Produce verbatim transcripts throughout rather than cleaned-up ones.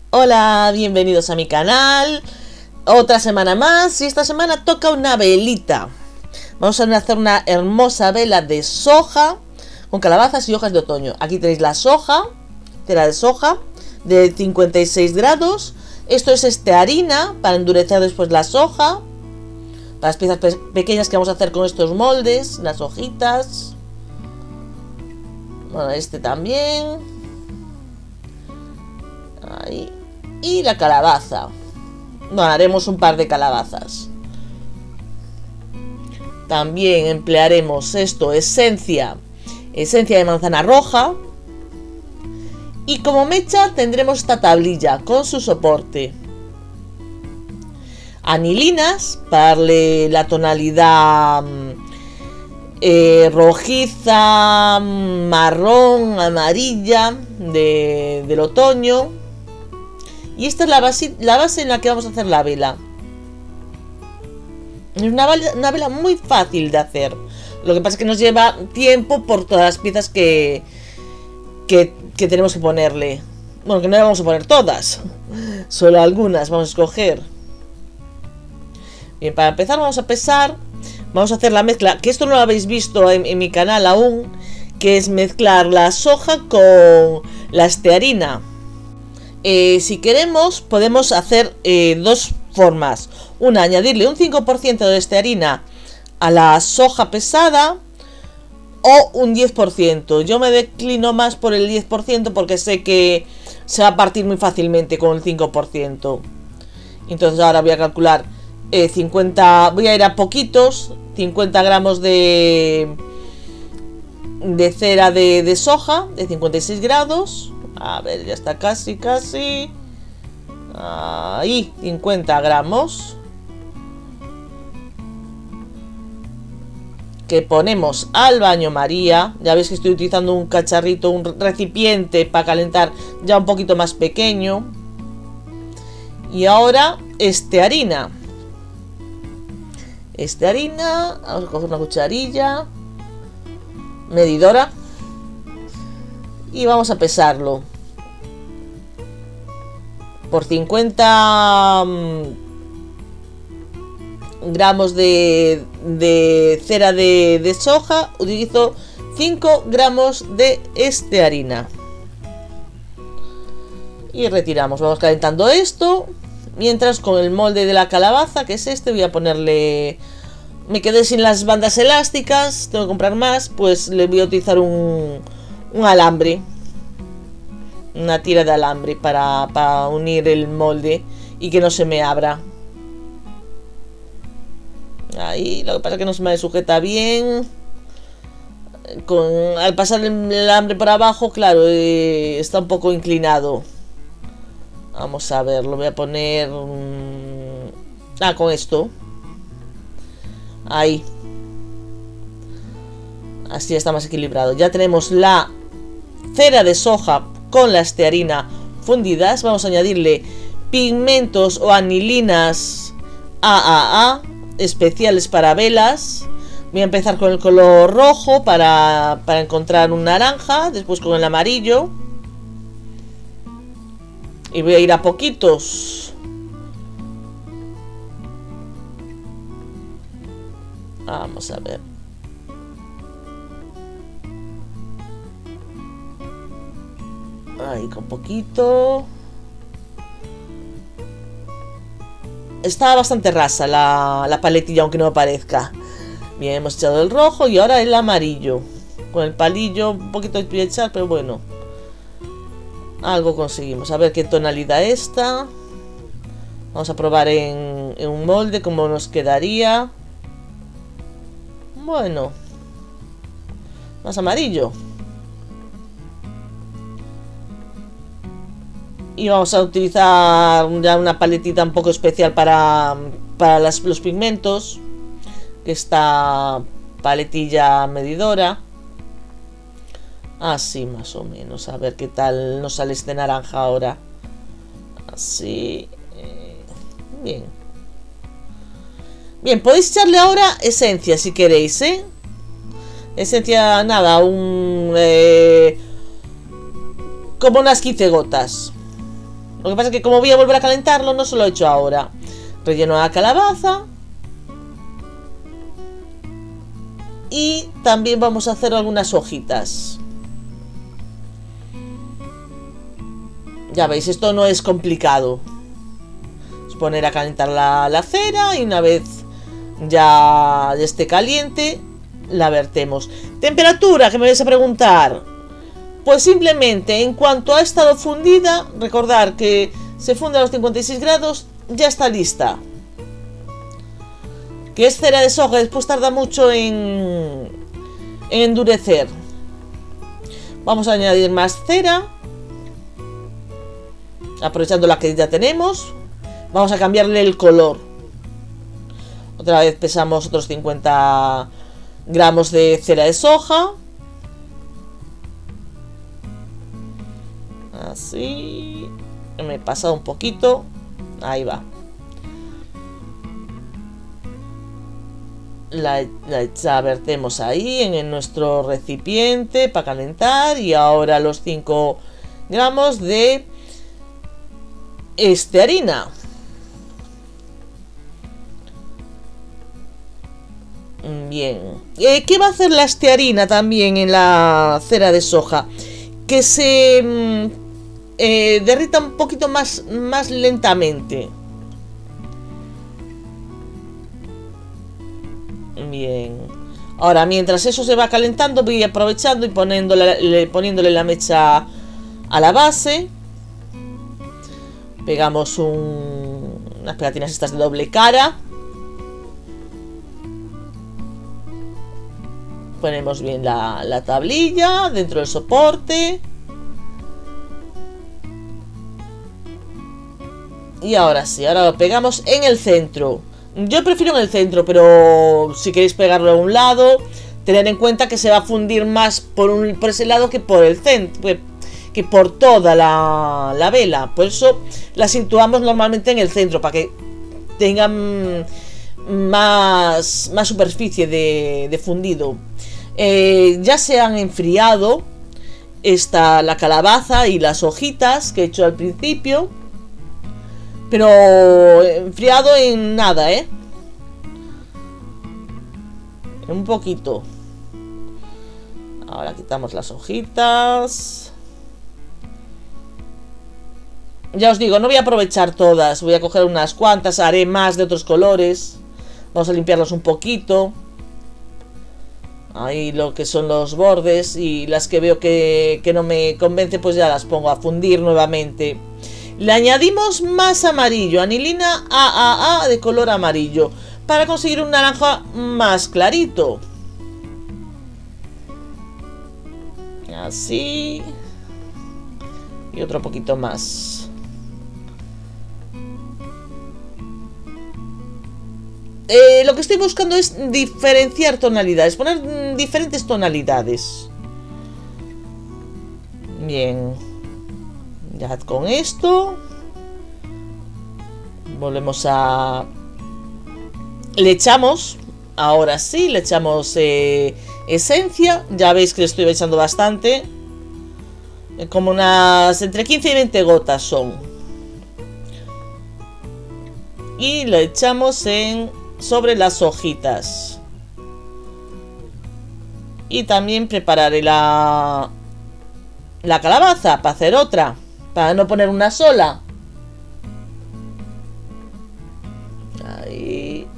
Hola, bienvenidos a mi canal. Otra semana más y esta semana toca una velita. Vamos a hacer una hermosa vela de soja con calabazas y hojas de otoño. Aquí tenéis la soja, cera de soja de cincuenta y seis grados. Esto es estearina para endurecer después la soja, para las piezas pe pequeñas que vamos a hacer con estos moldes, las hojitas. Bueno, este también. Ahí. Y la calabaza. Bueno, haremos un par de calabazas. También emplearemos esto, esencia, esencia de manzana roja. Y como mecha tendremos esta tablilla con su soporte. Anilinas para darle la tonalidad eh, rojiza, marrón, amarilla de, del otoño. Y esta es la base, la base en la que vamos a hacer la vela. Es una vela, una vela muy fácil de hacer. Lo que pasa es que nos lleva tiempo por todas las piezas que, que, que tenemos que ponerle. Bueno, que no le vamos a poner todas. Solo algunas vamos a escoger. Bien, para empezar vamos a pesar. Vamos a hacer la mezcla, que esto no lo habéis visto en, en mi canal aún. Que es mezclar la soja con la estearina. Eh, si queremos podemos hacer eh, dos formas. Una, añadirle un cinco por ciento de estearina a la soja pesada o un diez por ciento. Yo me declino más por el diez por ciento porque sé que se va a partir muy fácilmente con el cinco por ciento. Entonces ahora voy a calcular eh, cincuenta, voy a ir a poquitos, cincuenta gramos de, de cera de, de soja de cincuenta y seis grados. A ver, ya está casi, casi. Ahí, cincuenta gramos. Que ponemos al baño María. Ya veis que estoy utilizando un cacharrito, un recipiente para calentar ya un poquito más pequeño. Y ahora, estearina. Estearina. Vamos a coger una cucharilla. Medidora. Y vamos a pesarlo por cincuenta gramos de, de cera de, de soja. Utilizo cinco gramos de estearina y retiramos. Vamos calentando esto mientras con el molde de la calabaza, que es este, voy a ponerle, me quedé sin las bandas elásticas, tengo que comprar más, pues le voy a utilizar un un alambre, una tira de alambre para, para unir el molde y que no se me abra. Ahí, lo que pasa es que no se me sujeta bien. Con, al pasar el alambre por abajo, claro, eh, está un poco inclinado. Vamos a ver, lo voy a poner... Ah, con esto. Ahí. Así está más equilibrado. Ya tenemos la cera de soja con la estearina fundidas. Vamos a añadirle pigmentos o anilinas A A A especiales para velas. Voy a empezar con el color rojo para, para encontrar un naranja. Después con el amarillo. Y voy a ir a poquitos. Vamos a ver. Ahí con poquito. Está bastante rasa la, la paletilla, aunque no me parezca. Bien, hemos echado el rojo y ahora el amarillo. Con el palillo un poquito de echar, pero bueno, algo conseguimos. A ver qué tonalidad está. Vamos a probar en, en un molde cómo nos quedaría. Bueno, más amarillo. Y vamos a utilizar ya una paletita un poco especial para, para las, los pigmentos. Esta paletilla medidora. Así más o menos. A ver qué tal nos sale este naranja ahora. Así. Eh, bien. Bien, podéis echarle ahora esencia si queréis, ¿eh? Esencia, nada, un... Eh, como unas quince gotas. Lo que pasa es que como voy a volver a calentarlo, no se lo he hecho ahora. Relleno la calabaza. Y también vamos a hacer algunas hojitas. Ya veis, esto no es complicado. Es poner a calentar la, la cera y una vez ya esté caliente, la vertemos. Temperatura, que me vais a preguntar. Pues simplemente en cuanto ha estado fundida, recordar que se funde a los cincuenta y seis grados, ya está lista. Que es cera de soja, después tarda mucho en, en endurecer. Vamos a añadir más cera. Aprovechando la que ya tenemos. Vamos a cambiarle el color. Otra vez pesamos otros cincuenta gramos de cera de soja. Así. Me he pasado un poquito. Ahí va. La, la, la vertemos ahí en, en nuestro recipiente para calentar. Y ahora los cinco gramos de estearina. Bien. Eh, ¿Qué va a hacer la estearina también en la cera de soja? Que se eh, derrita un poquito más, más lentamente. Bien. Ahora, mientras eso se va calentando, voy aprovechando y poniéndole, poniéndole la mecha a la base. Pegamos un, unas pegatinas estas de doble cara. Ponemos bien la, la tablilla dentro del soporte. Y ahora sí, ahora lo pegamos en el centro. Yo prefiero en el centro, pero si queréis pegarlo a un lado, tened en cuenta que se va a fundir más por, un, por ese lado que por el centro, que por toda la, la vela. Por eso la situamos normalmente en el centro, para que tengan más, más superficie de, de fundido. Eh, ya se han enfriado esta, la calabaza y las hojitas que he hecho al principio. Pero enfriado en nada, ¿eh? Un poquito. Ahora quitamos las hojitas. Ya os digo, no voy a aprovechar todas. Voy a coger unas cuantas, haré más de otros colores. Vamos a limpiarlos un poquito. Ahí lo que son los bordes. Y las que veo que, que no me convence, pues ya las pongo a fundir nuevamente. Le añadimos más amarillo, anilina A A A de color amarillo, para conseguir un naranja más clarito. Así. Y otro poquito más. Eh, lo que estoy buscando es diferenciar tonalidades, poner diferentes tonalidades. Bien. Ya con esto volvemos a... Le echamos, ahora sí, le echamos eh, esencia. Ya veis que le estoy echando bastante. Como unas entre quince y veinte gotas son. Y le echamos en sobre las hojitas. Y también prepararé la, la calabaza para hacer otra. Para no poner una sola. Ahí.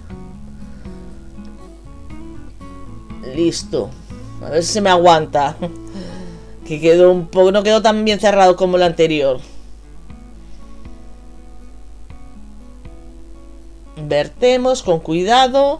Listo. A ver si se me aguanta. Que quedó un poco... No quedó tan bien cerrado como el anterior. Vertemos con cuidado.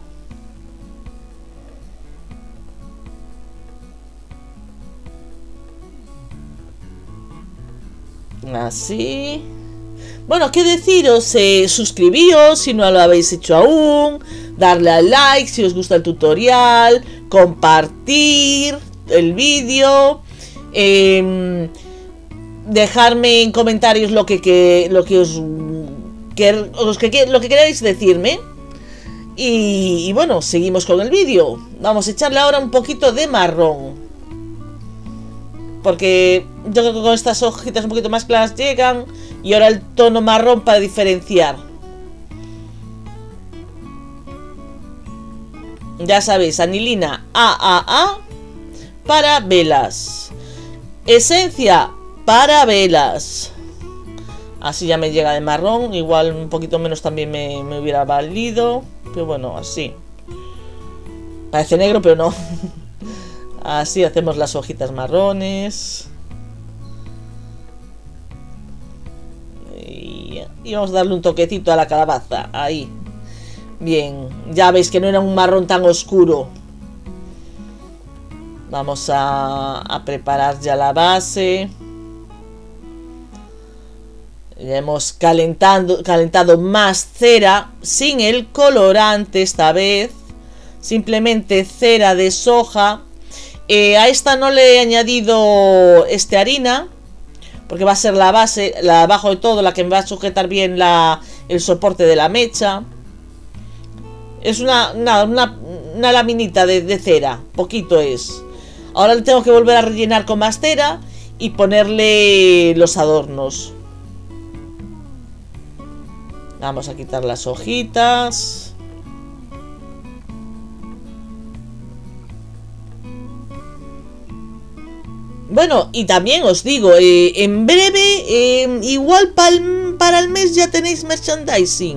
Así. Bueno, qué deciros, eh, suscribíos si no lo habéis hecho aún, darle al like si os gusta el tutorial, compartir el vídeo, eh, dejarme en comentarios lo que, que lo que os que, los que lo que queráis decirme. Y, y bueno, seguimos con el vídeo. Vamos a echarle ahora un poquito de marrón. porque yo creo que con estas hojitas un poquito más claras llegan. Y ahora el tono marrón para diferenciar. Ya sabéis, anilina A A A para velas. Esencia para velas. Así ya me llega de marrón. Igual un poquito menos también me, me hubiera valido. Pero bueno, así. Parece negro, pero no. Así hacemos las hojitas marrones. Y, y vamos a darle un toquecito a la calabaza. Ahí. Bien. Ya veis que no era un marrón tan oscuro. Vamos a, a preparar ya la base. Ya hemos calentado, calentado más cera. Sin el colorante esta vez. Simplemente cera de soja. Eh, a esta no le he añadido este harina, porque va a ser la base, la abajo de todo, la que me va a sujetar bien la, el soporte de la mecha. Es una, una, una, una laminita de, de cera, poquito es. Ahora le tengo que volver a rellenar con más cera y ponerle los adornos. Vamos a quitar las hojitas. Bueno, y también os digo, eh, en breve, eh, igual pal, para el mes ya tenéis merchandising.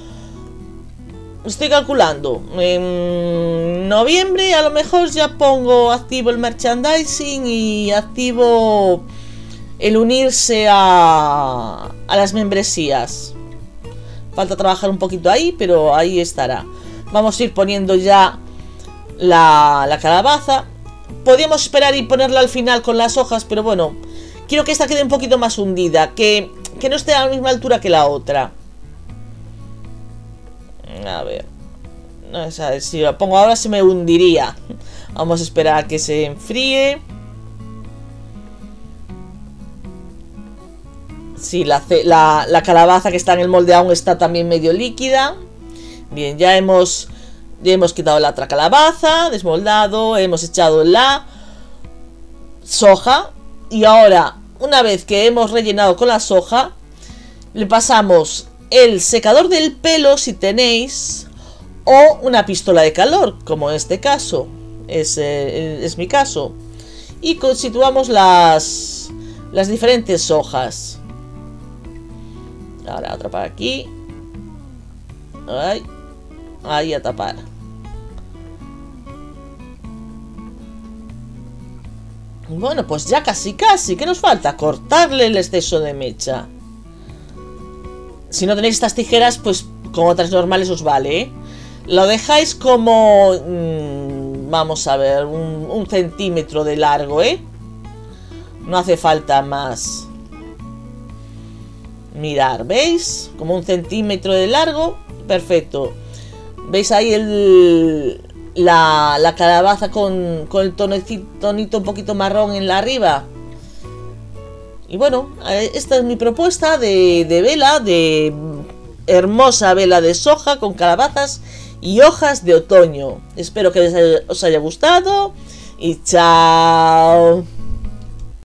Estoy calculando. En noviembre a lo mejor ya pongo activo el merchandising y activo el unirse a, a las membresías. Falta trabajar un poquito ahí, pero ahí estará. Vamos a ir poniendo ya la, la calabaza. Podríamos esperar y ponerla al final con las hojas, pero bueno, quiero que esta quede un poquito más hundida, que, que no esté a la misma altura que la otra. A ver, no, o sea, si la pongo ahora se me hundiría. Vamos a esperar a que se enfríe. Sí, la, la, la calabaza que está en el molde aún está también medio líquida. Bien, ya hemos... Ya hemos quitado la otra calabaza, desmoldado, hemos echado la soja. Y ahora, una vez que hemos rellenado con la soja, le pasamos el secador del pelo, si tenéis, o una pistola de calor, como en este caso, es, eh, es mi caso. Y situamos las, las diferentes hojas. Ahora otra para aquí. Ahí, ahí a tapar. Bueno, pues ya casi casi. ¿Qué nos falta? Cortarle el exceso de mecha. Si no tenéis estas tijeras, pues con otras normales os vale, ¿eh? Lo dejáis como... Mmm, vamos a ver, un, un centímetro de largo, ¿eh? No hace falta más. Mirar, ¿veis? Como un centímetro de largo. Perfecto. ¿Veis ahí el... La, la calabaza con, con el tonecito, tonito un poquito marrón en la arriba? Y bueno, esta es mi propuesta de, de vela, de hermosa vela de soja con calabazas y hojas de otoño. Espero que os haya gustado y chao.